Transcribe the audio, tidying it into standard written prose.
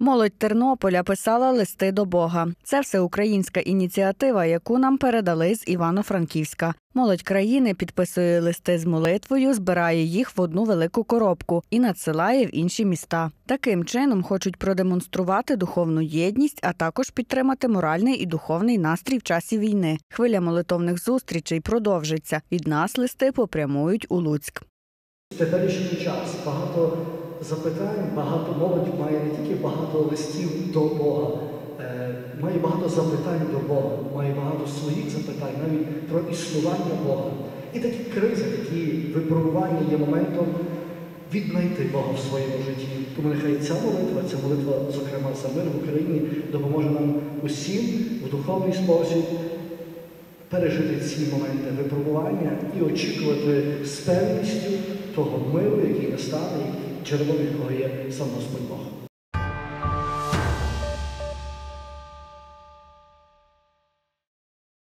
Молодь Тернополя писала листи до Бога. Це всеукраїнська ініціатива, яку нам передали з Івано-Франківська. Молодь країни підписує листи з молитвою, збирає їх в одну велику коробку і надсилає в інші міста. Таким чином хочуть продемонструвати духовну єдність, а також підтримати моральний і духовний настрій в часі війни. Хвиля молитовних зустрічей продовжиться. Від нас листи попрямують у Луцьк. В теперішній час багато запитань, багато молодь має не тільки багато листів до Бога, має багато запитань до Бога, має багато своїх запитань навіть про існування Бога. І такі кризи, такі випробування є моментом віднайти Бога в своєму житті. Тому нехай ця молитва, зокрема за мир в Україні, допоможе нам усім в духовний спосіб пережити ці моменти випробування і очікувати з певністю того миру, який настане, джерелом якого є сам Господь Бог.